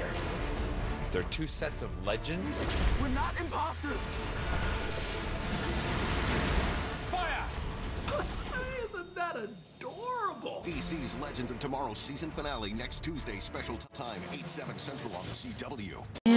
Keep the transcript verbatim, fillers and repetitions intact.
here. They're two sets of legends? We're not imposters! Fire! Isn't that adorable? D C's Legends of Tomorrow season finale next Tuesday, special time, eight, seven Central on the C W.